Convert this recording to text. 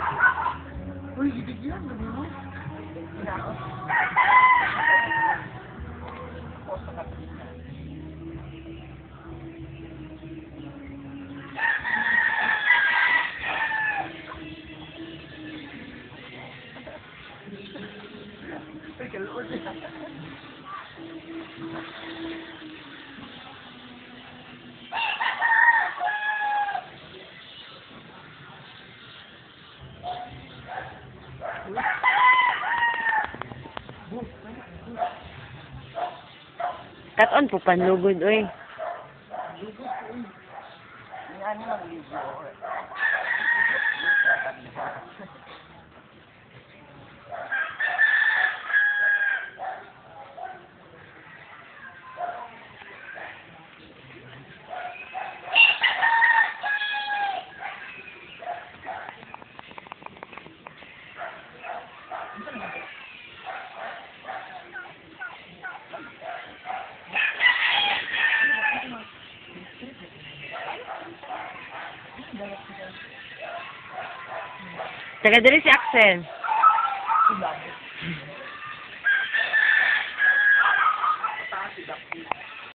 Uy, bibigyan mo mo. Katon po panlugod, oy. Yan lang libo. Taga diri si Axel.